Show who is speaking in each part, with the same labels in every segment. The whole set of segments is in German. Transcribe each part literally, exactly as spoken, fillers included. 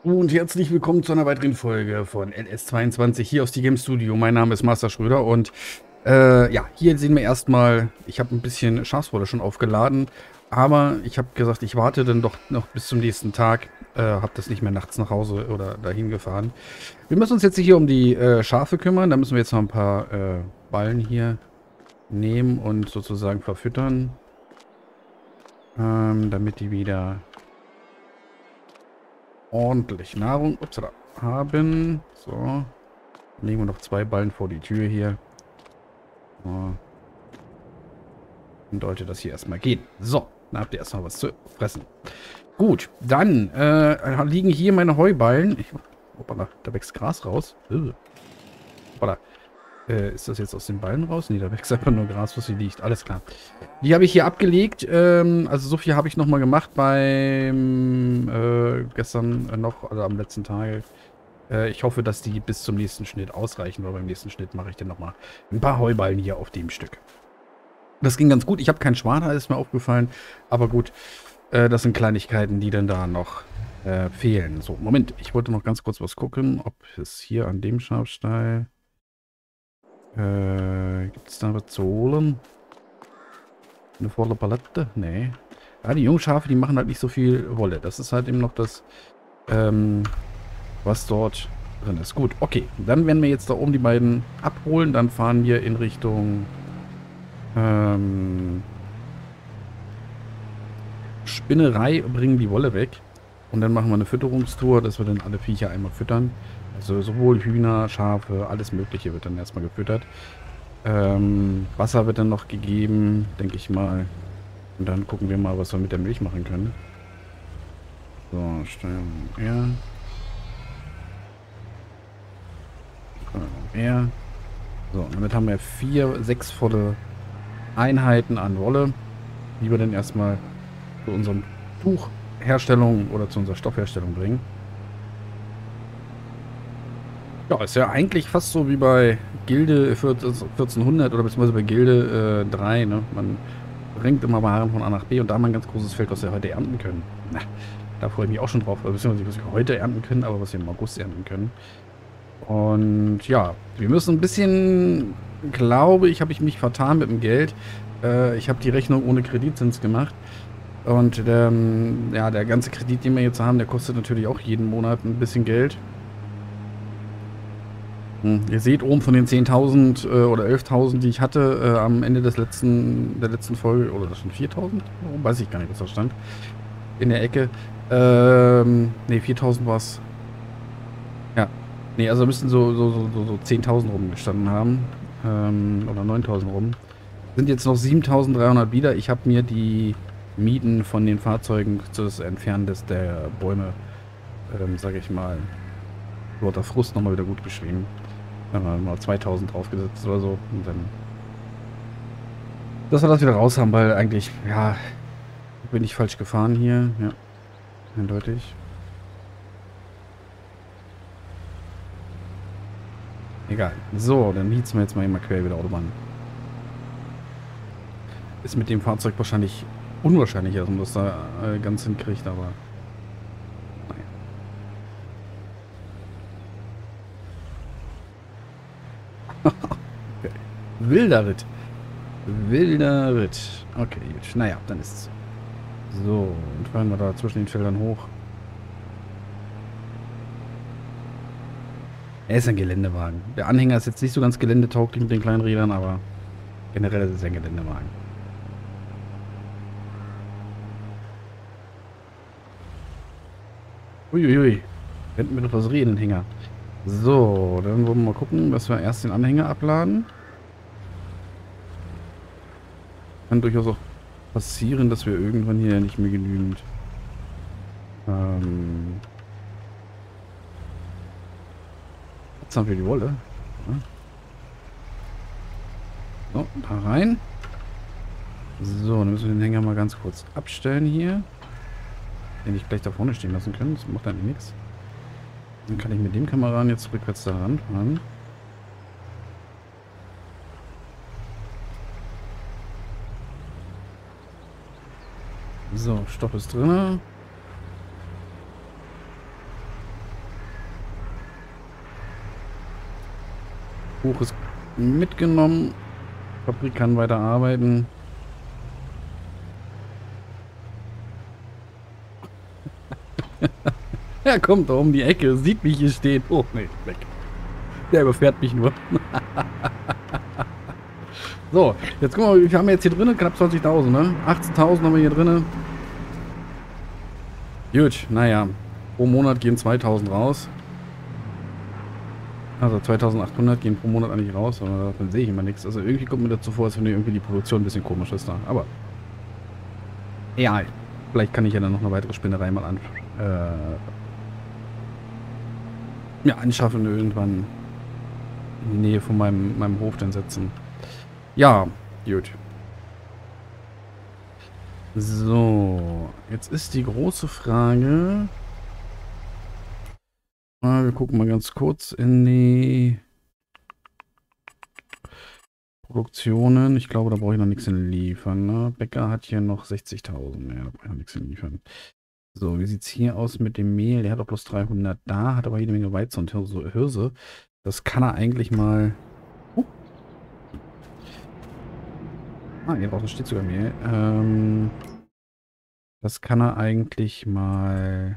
Speaker 1: Und herzlich willkommen zu einer weiteren Folge von L S zweiundzwanzig hier aus die Game Studio. Mein Name ist Master Schröder und äh, ja, hier sehen wir erstmal, ich habe ein bisschen Schafswolle schon aufgeladen, aber ich habe gesagt, ich warte dann doch noch bis zum nächsten Tag, äh, habe das nicht mehr nachts nach Hause oder dahin gefahren. Wir müssen uns jetzt hier um die äh, Schafe kümmern, da müssen wir jetzt noch ein paar äh, Ballen hier nehmen und sozusagen verfüttern, ähm, damit die wieder ordentlich Nahrung upsala, haben. So. Legen wir noch zwei Ballen vor die Tür hier. So. Dann sollte das hier erstmal gehen. So, dann habt ihr erstmal was zu fressen. Gut, dann äh, liegen hier meine Heuballen. Ich, hoppala, da wächst Gras raus. Ugh. Hoppala. Äh, ist das jetzt aus den Ballen raus? Nee, da wächst einfach nur Gras, was hier liegt. Alles klar. Die habe ich hier abgelegt. Ähm, also so viel habe ich nochmal gemacht beim äh, gestern noch, also am letzten Tag. Äh, ich hoffe, dass die bis zum nächsten Schnitt ausreichen, weil beim nächsten Schnitt mache ich dann nochmal ein paar Heuballen hier auf dem Stück. Das ging ganz gut. Ich habe keinen Schwader, ist mir aufgefallen. Aber gut, äh, das sind Kleinigkeiten, die dann da noch äh, fehlen. So, Moment, ich wollte noch ganz kurz was gucken, ob es hier an dem Schafstall äh, gibt es da was zu holen? Eine volle Palette? Nee. Ja, die Jungschafe, die machen halt nicht so viel Wolle. Das ist halt eben noch das, ähm, was dort drin ist. Gut, okay. Dann werden wir jetzt da oben die beiden abholen. Dann fahren wir in Richtung ähm, Spinnerei, bringen die Wolle weg. Und dann machen wir eine Fütterungstour, dass wir dann alle Viecher einmal füttern. Also sowohl Hühner, Schafe, alles Mögliche wird dann erstmal gefüttert. Ähm, Wasser wird dann noch gegeben, denke ich mal. Und dann gucken wir mal, was wir mit der Milch machen können. So, Steuerung R. Steuerung R. So, damit haben wir vier, sechs volle Einheiten an Wolle, die wir dann erstmal zu unserem Tuchherstellung oder zu unserer Stoffherstellung bringen. Ja, ist ja eigentlich fast so wie bei Gilde vierzehnhundert oder beziehungsweise bei Gilde äh, drei, ne? Man bringt immer Waren von A nach B und da haben wir ein ganz großes Feld, was wir heute ernten können. Na, da freue ich mich auch schon drauf, beziehungsweise was wir heute ernten können, aber was wir im August ernten können. Und ja, wir müssen ein bisschen, glaube ich, habe ich mich vertan mit dem Geld. Äh, ich habe die Rechnung ohne Kreditzins gemacht. Und ähm, ja, der ganze Kredit, den wir jetzt haben, der kostet natürlich auch jeden Monat ein bisschen Geld. Hm. Ihr seht oben von den zehntausend äh, oder elftausend, die ich hatte äh, am Ende des letzten, der letzten Folge, oder das schon viertausend? Oh, weiß ich gar nicht, was da stand. In der Ecke. Ähm, ne, viertausend war es. Ja. Ne, also müssten so, so, so, so, so zehntausend rumgestanden haben. Ähm, oder neuntausend rum. Sind jetzt noch siebentausenddreihundert wieder. Ich habe mir die Mieten von den Fahrzeugen zu das Entfernen des, der Bäume, ähm, sage ich mal, lauter Frust nochmal wieder gut geschrieben. Dann haben wir mal zweitausend draufgesetzt oder so. Und dann, dass wir das wieder raus haben, weil eigentlich, ja, bin ich falsch gefahren hier. Ja, eindeutig. Egal. So, dann hießen wir jetzt mal immer quer wieder Autobahn. Ist mit dem Fahrzeug wahrscheinlich unwahrscheinlich, dass man das da äh, ganz hinkriegt, aber naja. Okay. Wilder Ritt. Wilder Ritt. Okay, gut. Naja, dann ist es. So, und fahren wir da zwischen den Feldern hoch. Er ist ein Geländewagen. Der Anhänger ist jetzt nicht so ganz geländetauglich mit den kleinen Rädern, aber generell ist es ein Geländewagen. Uiuiui. Könnten wir noch was reden, Hänger. So, dann wollen wir mal gucken, dass wir erst den Anhänger abladen. Kann durchaus auch passieren, dass wir irgendwann hier nicht mehr genügend ähm, Jetzt haben wir die Wolle. Ja. So, da rein. So, dann müssen wir den Hänger mal ganz kurz abstellen hier. Den ich gleich da vorne stehen lassen können. Das macht eigentlich nichts. Dann kann ich mit dem Kameran jetzt rückwärts da ranfahren. So, Stoff ist drin. Buch ist mitgenommen. Fabrik kann weiter arbeiten. Er kommt da um die Ecke, sieht mich hier stehen. Oh, nee, weg. Der überfährt mich nur. So, jetzt gucken wir mal, wir haben jetzt hier drinnen knapp zwanzigtausend, ne? achtzehntausend haben wir hier drinnen. Gut, naja. Pro Monat gehen zweitausend raus. Also zweitausendachthundert gehen pro Monat eigentlich raus, aber dann sehe ich immer nichts. Also irgendwie kommt mir dazu vor, als wenn irgendwie die Produktion ein bisschen komisch ist da. Aber ja, vielleicht kann ich ja dann noch eine weitere Spinnerei mal an, äh, ja, anschaffen irgendwann in die Nähe von meinem, meinem Hof dann setzen. Ja, gut. So, jetzt ist die große Frage. Ah, wir gucken mal ganz kurz in die Produktionen. Ich glaube, da brauche ich noch nichts in liefern. Ne? Bäcker hat hier noch sechzigtausend. Ja, da brauche ich noch nichts in liefern. So, wie sieht es hier aus mit dem Mehl? Der hat auch bloß dreihundert da, hat aber jede Menge Weizen und Hirse. Hirse. Das kann er eigentlich mal... Uh. Ah, hier draußen steht sogar Mehl. Ähm, das kann er eigentlich mal...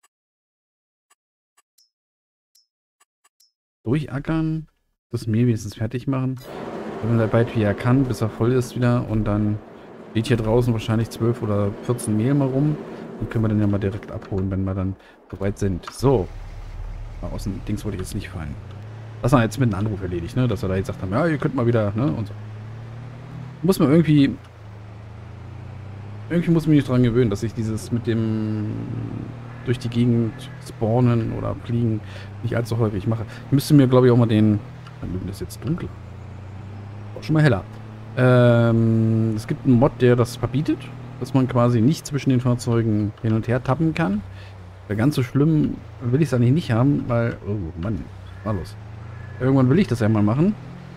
Speaker 1: durchackern. Das Mehl wenigstens fertig machen. Wenn er bald wie er kann, bis er voll ist wieder. Und dann steht hier draußen wahrscheinlich zwölf oder vierzehn Mehl mal rum. Und können wir dann ja mal direkt abholen, wenn wir dann soweit sind. So. Aus dem Dings wollte ich jetzt nicht fallen. Das war jetzt mit einem Anruf erledigt, ne? Dass wir da jetzt gesagt haben, ja, ihr könnt mal wieder, ne? Und so. Muss man irgendwie... Irgendwie muss ich mich nicht dran gewöhnen, dass ich dieses mit dem durch die Gegend spawnen oder fliegen nicht allzu häufig mache. Ich müsste mir, glaube ich, auch mal den... Das ist jetzt dunkel. Auch schon mal heller. Ähm, es gibt einen Mod, der das verbietet, dass man quasi nicht zwischen den Fahrzeugen hin und her tappen kann. Ganz so schlimm will ich es eigentlich nicht haben, weil... Oh Mann, was war los? Irgendwann will ich das ja mal machen.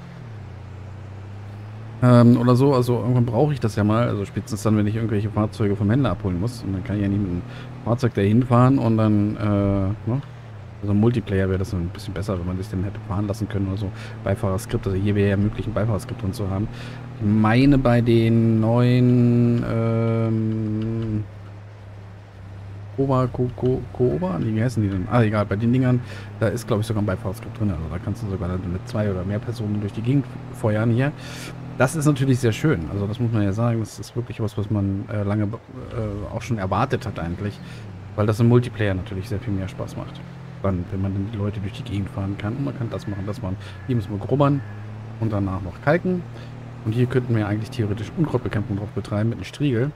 Speaker 1: Ähm, oder so, also irgendwann brauche ich das ja mal, also spätestens dann, wenn ich irgendwelche Fahrzeuge vom Händler abholen muss. Und dann kann ich ja nicht mit dem Fahrzeug dahin fahren und dann, äh, ne? Also im Multiplayer wäre das ein bisschen besser, wenn man sich den hätte fahren lassen können oder so. Beifahrerskript, also hier wäre ja möglich, ein Beifahrerskript drin zu haben. Ich meine, bei den neuen, ähm, Koba, Ko, Ko, Koba? Nee, wie heißen die denn? Ah, egal, bei den Dingern, da ist, glaube ich, sogar ein Beifahrerskript drin. Also da kannst du sogar mit zwei oder mehr Personen durch die Gegend feuern hier. Das ist natürlich sehr schön. Also das muss man ja sagen, das ist wirklich was, was man äh, lange äh, auch schon erwartet hat eigentlich. Weil das im Multiplayer natürlich sehr viel mehr Spaß macht. Dann, wenn man dann die Leute durch die Gegend fahren kann. Und man kann das machen, das machen. Hier müssen wir grubbern und danach noch kalken. Und hier könnten wir eigentlich theoretisch Unkrautbekämpfung drauf betreiben mit einem Striegel.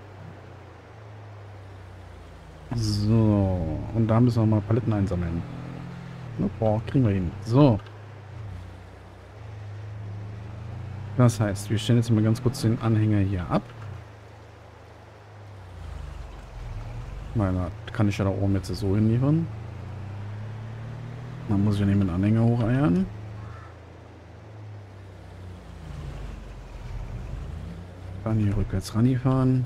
Speaker 1: So, und da müssen wir mal Paletten einsammeln. Na, boah, kriegen wir hin. So. Das heißt, wir stellen jetzt mal ganz kurz den Anhänger hier ab. Weil da kann ich ja da oben jetzt so hinliefern. Dann muss ich ja nicht mit dem Anhänger hocheiern. Dann hier rückwärts ranfahren.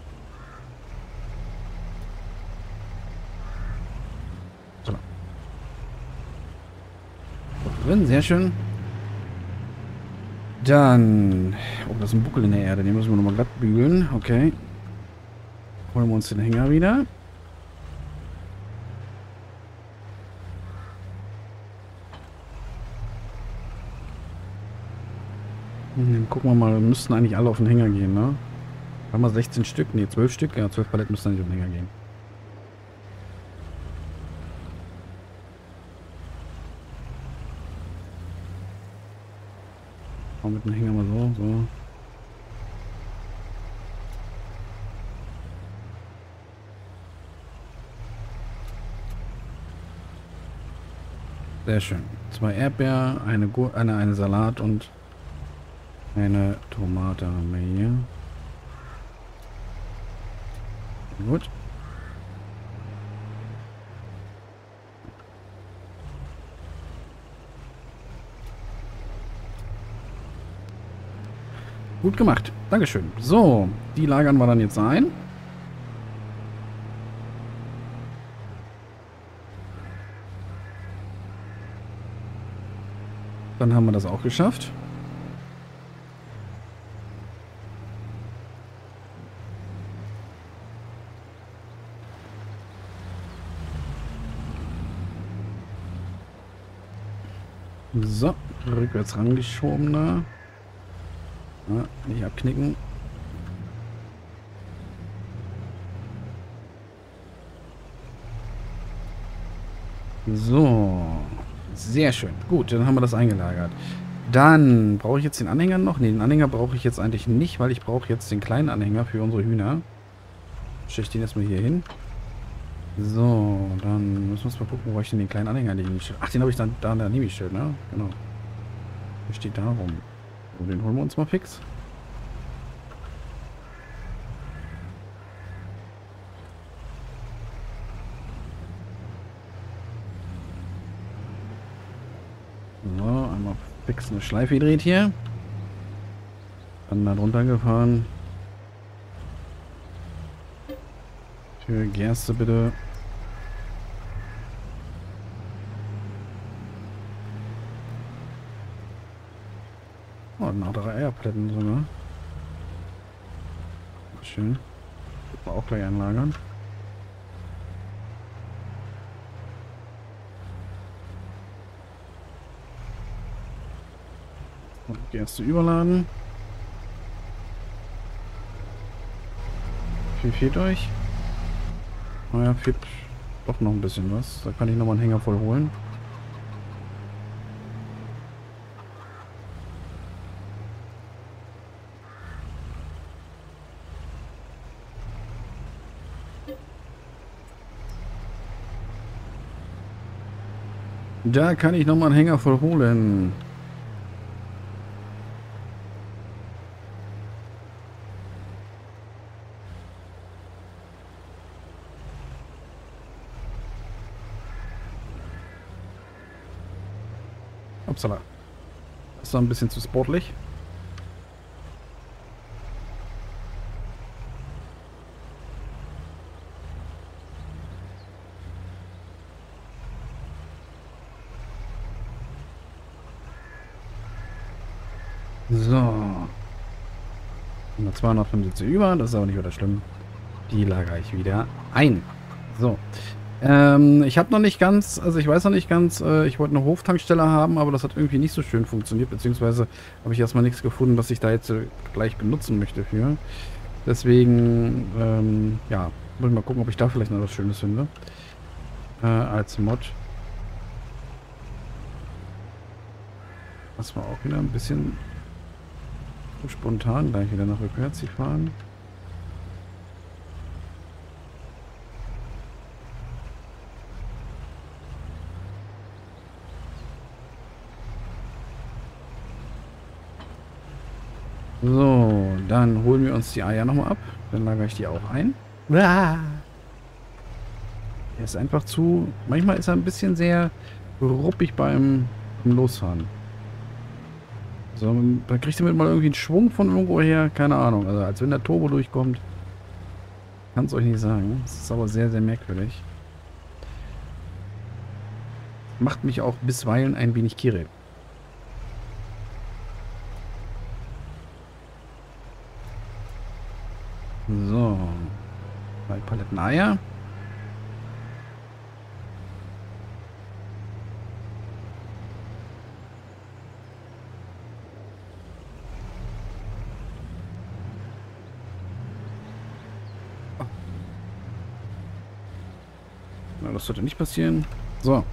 Speaker 1: So. Drin, sehr schön. Dann... Oh, das ist ein Buckel in der Erde. Den müssen wir nochmal glatt bügeln. Okay. Holen wir uns den Hänger wieder. Dann gucken wir mal. Wir müssten eigentlich alle auf den Hänger gehen, ne? Haben wir sechzehn Stück? Ne, zwölf Stück. Ja, zwölf Paletten müssen eigentlich auf den Hänger gehen. Mit dem Hänger mal so, so. Sehr schön. Zwei Erdbeer, eine, Gur eine, eine Salat und eine Tomate haben wir hier. Gut. Gut gemacht. Dankeschön. So, die lagern wir dann jetzt ein. Dann haben wir das auch geschafft. So, rückwärts rangeschoben da. Ja, nicht abknicken. So, sehr schön. Gut, dann haben wir das eingelagert. Dann brauche ich jetzt den Anhänger noch. Ne, den Anhänger brauche ich jetzt eigentlich nicht, weil ich brauche jetzt den kleinen Anhänger für unsere Hühner. Stelle ich den erstmal hier hin. So, dann müssen wir uns mal gucken, wo ich denn den kleinen Anhänger legen stelle. Ach, den habe ich dann da daneben gestellt, ne? Genau. Der steht da rum. So, den holen wir uns mal fix. So, einmal fix eine Schleife gedreht hier. Dann da drunter gefahren. Für Gerste bitte. Oh, noch drei Eierplätten sogar. Schön. Wird man auch gleich einlagern. Und Gerste überladen. Wie viel fehlt euch? Naja, fehlt doch noch ein bisschen was. Da kann ich nochmal einen Hänger voll holen. Da kann ich nochmal einen Hänger voll holen. Upsala. Das ist ein bisschen zu sportlich. So. zweihundertfünfundsiebzig über, das ist aber nicht weiter schlimm. Die lagere ich wieder ein. So. Ähm, ich habe noch nicht ganz, also ich weiß noch nicht ganz, äh, ich wollte eine Hoftankstelle haben, aber das hat irgendwie nicht so schön funktioniert, beziehungsweise habe ich erstmal nichts gefunden, was ich da jetzt äh, gleich benutzen möchte für. Deswegen, ähm, ja, muss ich mal gucken, ob ich da vielleicht noch was Schönes finde. Äh, als Mod. Das war auch wieder ein bisschen spontan, gleich wieder nach rückwärts zu fahren. So, dann holen wir uns die Eier nochmal ab. Dann lagere ich die auch ein. Ah. Er ist einfach zu... Manchmal ist er ein bisschen sehr ruppig beim, beim Losfahren. So, da kriegt er mit mal irgendwie einen Schwung von irgendwo her. Keine Ahnung. Also als wenn der Turbo durchkommt. Kann es euch nicht sagen. Das ist aber sehr, sehr merkwürdig. Macht mich auch bisweilen ein wenig kirre. So. Zwei Paletten Eier. Na, das sollte nicht passieren. So.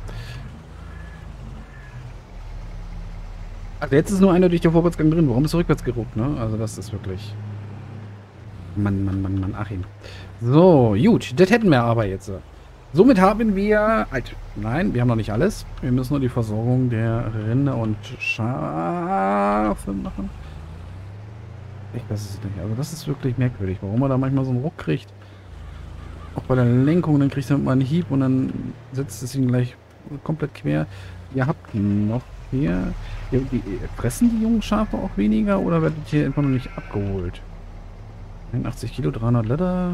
Speaker 1: Also jetzt ist nur eindeutig der Vorwärtsgang drin. Warum ist er rückwärts geruckt, ne? Also das ist wirklich... Mann, Mann, Mann, Mann, Achim. So, gut. Das hätten wir aber jetzt. Somit haben wir... Halt. Nein, wir haben noch nicht alles. Wir müssen nur die Versorgung der Rinder und Schafe machen. Ich weiß es nicht. Also das ist wirklich merkwürdig. Warum man da manchmal so einen Ruck kriegt. Auch bei der Lenkung. Dann kriegt er mal einen Hieb und dann setzt es ihn gleich komplett quer. Ihr habt noch hier... Die, die, fressen die jungen Schafe auch weniger oder werdet ihr einfach noch nicht abgeholt? einundachtzig Kilo, dreihundert Liter.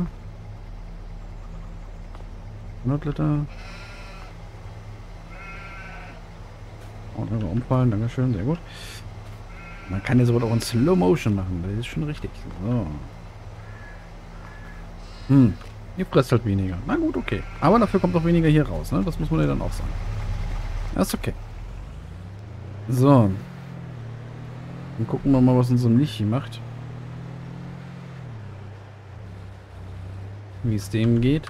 Speaker 1: hundert Liter. Und immer umfallen, dankeschön, sehr gut. Man kann ja sowas auch in Slow Motion machen, das ist schon richtig. So. Hm, ihr frisst halt weniger. Na gut, okay. Aber dafür kommt auch weniger hier raus, ne? Das muss man ja dann auch sagen. Das ist okay. So. Dann gucken wir mal, was unser Michi macht. Wie es dem geht.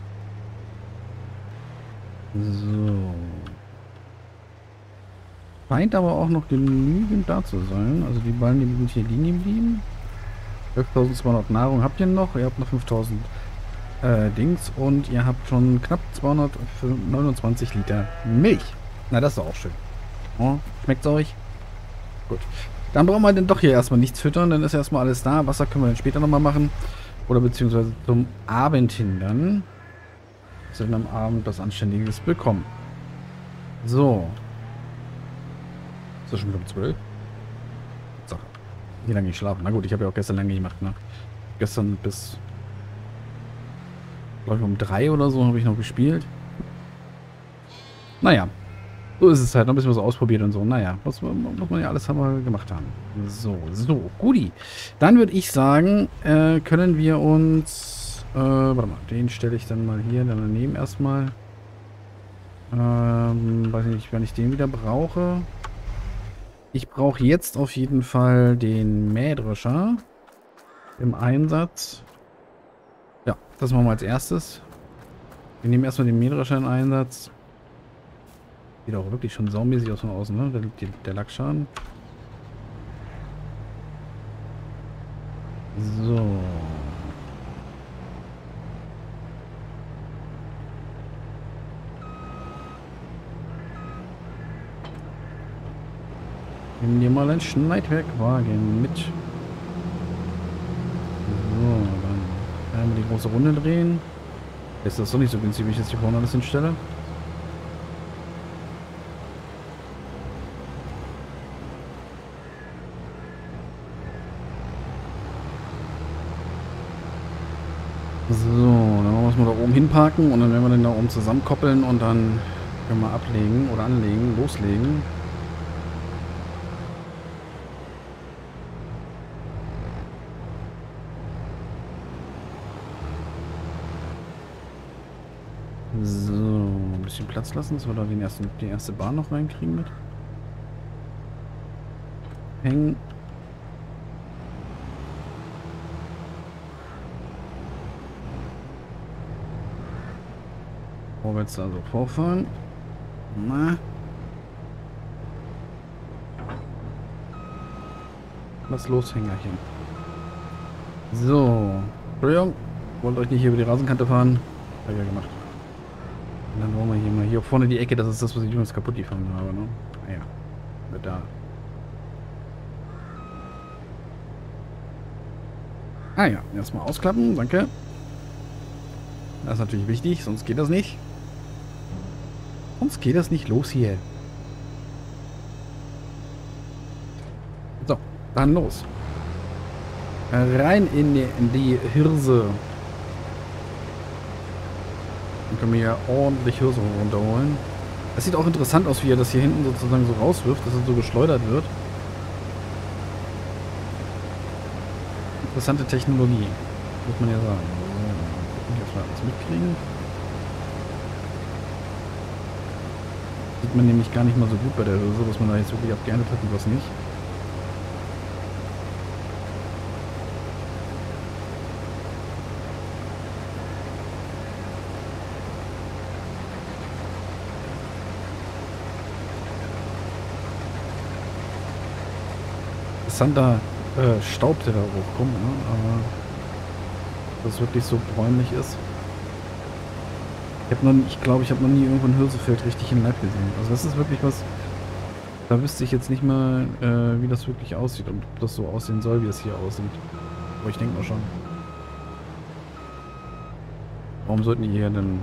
Speaker 1: So. Scheint aber auch noch genügend da zu sein. Also die Ballen, die sind hier liegen geblieben. elftausendzweihundert Nahrung habt ihr noch. Ihr habt noch fünftausend äh, Dings. Und ihr habt schon knapp zweihundertneunundzwanzig Liter Milch. Na, das ist doch auch schön. Oh, schmeckt's euch? Gut. Dann brauchen wir denn doch hier erstmal nichts füttern. Dann ist erstmal alles da. Wasser können wir dann später nochmal machen. Oder beziehungsweise zum Abend hin dann. Dass wir dann am Abend was Anständiges bekommen. So. Ist das schon wieder um zwölf? Sache. Wie lange ich schlafe? Na gut, ich habe ja auch gestern lange gemacht, ne? Gestern bis, glaube ich, um drei oder so habe ich noch gespielt. Naja. So ist es halt. Noch ein bisschen was ausprobiert und so. Naja, muss, muss man ja alles haben gemacht haben. So, so. Guti. Dann würde ich sagen, äh, können wir uns... Äh, warte mal. Den stelle ich dann mal hier dann daneben erstmal. Ähm, weiß nicht, wenn ich den wieder brauche. Ich brauche jetzt auf jeden Fall den Mähdrescher im Einsatz. Ja, das machen wir als erstes. Wir nehmen erstmal den Mähdrescher in Einsatz. Sieht auch wirklich schon saumäßig aus von außen, ne? Der, der, der Lackschaden. So. Nimm dir mal ein Schneidwerkwagen mit. So, dann einmal die große Runde drehen. Ist das doch nicht so günstig, wie ich jetzt hier vorne alles hinstelle? So, dann machen wir es mal da oben hinparken und dann werden wir den da oben zusammenkoppeln und dann können wir ablegen oder anlegen, loslegen. So, ein bisschen Platz lassen, dass wir da den ersten, die erste Bahn noch reinkriegen mit. Hängen. Vorwärts also vorfahren. Na. Was los, Hängerchen? So. Entschuldigung. Wollt euch nicht hier über die Rasenkante fahren. Hab ich ja gemacht. Und dann wollen wir hier mal hier vorne die Ecke, das ist das, was ich übrigens kaputt gefahren habe, ne? Naja. Wird da. Ah ja, erstmal ausklappen, danke. Das ist natürlich wichtig, sonst geht das nicht. Sonst geht das nicht los hier. So, dann los. Rein in die, in die Hirse. Dann können wir hier ordentlich Hirse runterholen. Das sieht auch interessant aus, wie er das hier hinten sozusagen so rauswirft, dass er so geschleudert wird. Interessante Technologie, muss man ja sagen. So, jetzt mal alles mitkriegen. Sieht man nämlich gar nicht mal so gut bei der Hirse, was man da jetzt wirklich abgeerntet hat und was nicht. Interessanter äh, Staub, der da hochkommt, ne? Aber dass es wirklich so bräunlich ist. Ich habe noch, ich glaube, ich habe noch nie irgendwo ein Hirsefeld richtig im Live gesehen. Also das ist wirklich was, da wüsste ich jetzt nicht mal, äh, wie das wirklich aussieht und ob das so aussehen soll, wie es hier aussieht. Aber ich denke mal schon. Warum sollten die hier denn...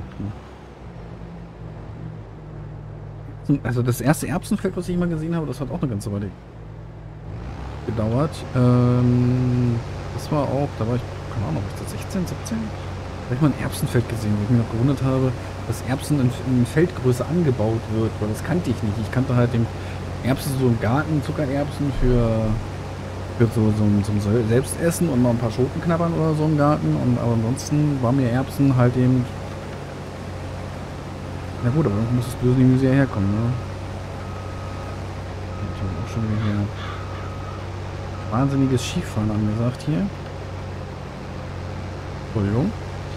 Speaker 1: Hm. Also das erste Erbsenfeld, was ich mal gesehen habe, das hat auch eine ganze Weile gedauert. Ähm, das war auch, da war ich, keine Ahnung, was das, sechzehn, siebzehn? Da habe ich mal ein Erbsenfeld gesehen, wo ich mich noch gewundert habe, dass Erbsen in, in Feldgröße angebaut wird, weil das kannte ich nicht. Ich kannte halt den, Erbsen so im Garten, Zuckererbsen für, für so, so, ein- so ein Selbstessen und mal ein paar Schoten knabbern oder so im Garten. Und aber ansonsten war mir Erbsen halt eben. Na gut, aber dann muss das böse Gemüse ja herkommen, ne? Ich habe auch schon wieder hier wahnsinniges Skifahren angesagt hier. Entschuldigung.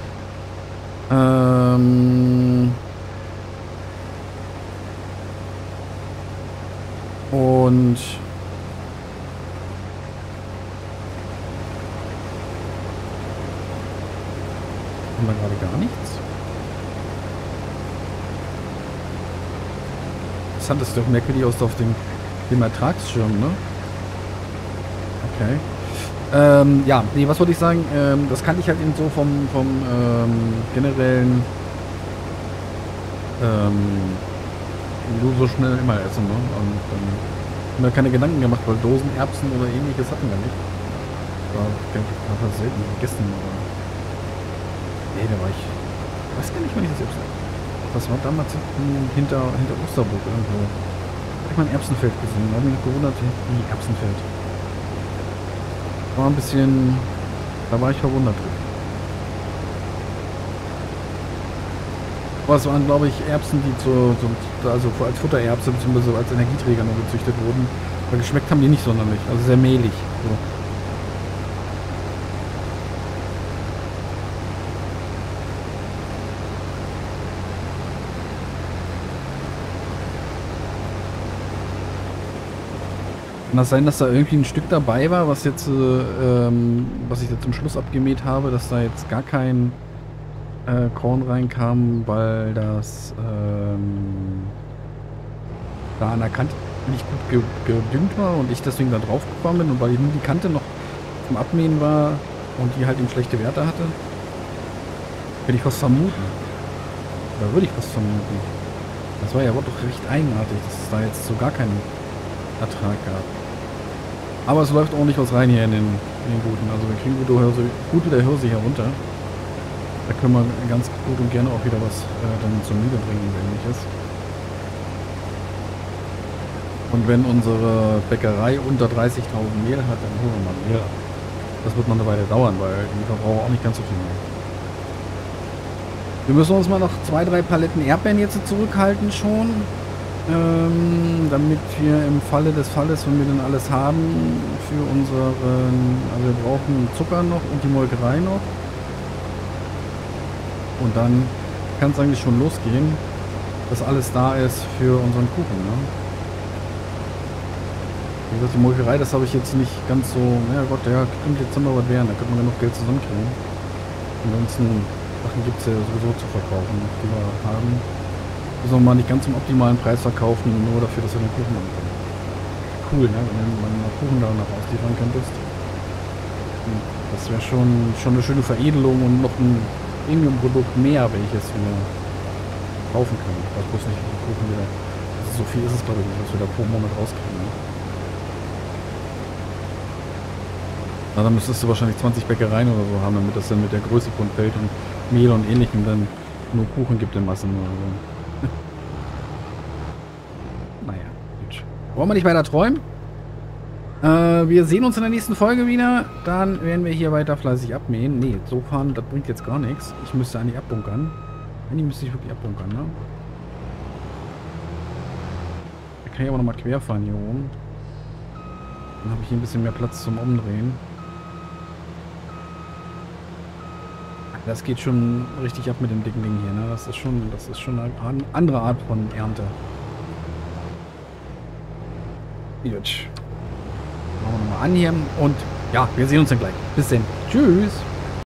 Speaker 1: Ähm. Und haben wir gerade gar nichts. Interessant, das ist doch merkwürdig aus auf dem, dem Ertragsschirm, ne? Okay. Ähm, ja, nee, was wollte ich sagen? Ähm, das kannte ich halt eben so vom, vom ähm, generellen ähm, nur so schnell immer essen, ne? Und ähm, haben mir keine Gedanken gemacht, weil Dosen, Erbsen oder ähnliches hatten wir nicht. War, denke ich, war das selten gegessen, aber. Nee, da war ich. Ich weiß gar nicht, wann ich das selbst. Das war damals hinten hinter, hinter Osterburg irgendwo. Da hab ich mal ein Erbsenfeld gesehen. Da habe ich mich gewundert, wie Erbsenfeld. War ein bisschen. Da war ich verwundert drin. Aber es waren, glaube ich, Erbsen, die zu, so, also als Futtererbse bzw. als Energieträger nur gezüchtet wurden. Aber geschmeckt haben die nicht sonderlich. Also sehr mehlig. So. Kann das sein, dass da irgendwie ein Stück dabei war, was jetzt, äh, ähm, was ich jetzt zum Schluss abgemäht habe, dass da jetzt gar kein äh, Korn reinkam, weil das ähm, da an der Kante nicht gut ge gedüngt war und ich deswegen da drauf gekommen bin und weil nur die Kante noch zum Abmähen war und die halt eben schlechte Werte hatte? Würde ich was vermuten. Oder würde ich was vermuten. Das war ja aber doch recht eigenartig, dass es da jetzt so gar keinen Ertrag gab. Aber es läuft ordentlich was rein hier in den, in den Guten. Also wir kriegen gute, Hirse, gute der Hirse hier runter. Da können wir ganz gut und gerne auch wieder was äh, dann zur Mühle bringen und ähnliches. Und wenn unsere Bäckerei unter dreißigtausend Mehl hat, dann holen wir mal Mehl. Das wird noch eine Weile dauern, weil die verbrauchen auch nicht ganz so viel Mehl. Wir müssen uns mal noch zwei, drei Paletten Erdbeeren jetzt zurückhalten schon. Ähm, damit wir im Falle des Falles, wenn wir dann alles haben, für unseren, also wir brauchen Zucker noch und die Molkerei noch. Und dann kann es eigentlich schon losgehen, dass alles da ist für unseren Kuchen. Ne? Wie gesagt, die Molkerei, das habe ich jetzt nicht ganz so, naja Gott, ja, könnte jetzt immer was werden, da könnte man genug Geld zusammenkriegen. Ansonsten Sachen gibt es ja sowieso zu verkaufen, die wir haben. Müssen wir mal nicht ganz zum optimalen Preis verkaufen, nur dafür, dass wir den Kuchen machen können. Cool, ne? Wenn du mal einen Kuchen da noch ausliefern könntest. Das wäre schon, schon eine schöne Veredelung und noch ein Premium-Produkt mehr, welches wir kaufen können. Das bloß nicht den Kuchen wieder. Also so viel ist es, glaube ich, nicht, was wir da pro Monat rauskriegen. Ne? Na, dann müsstest du wahrscheinlich zwanzig Bäckereien oder so haben, damit das dann mit der Größe von Feld und Mehl und ähnlichem dann nur Kuchen gibt in Massen oder so. Naja, gut. Wollen wir nicht weiter träumen? Äh, wir sehen uns in der nächsten Folge wieder. Dann werden wir hier weiter fleißig abmähen. Nee, so fahren, das bringt jetzt gar nichts. Ich müsste eigentlich abbunkern. Eigentlich müsste ich wirklich abbunkern, ne? Da kann ich aber nochmal quer fahren hier oben. Dann habe ich hier ein bisschen mehr Platz zum Umdrehen. Das geht schon richtig ab mit dem dicken Ding hier, ne? Das ist schon, das ist schon eine andere Art von Ernte. Gut. Machen wir nochmal an hier und ja, wir sehen uns dann gleich. Bis dann. Tschüss.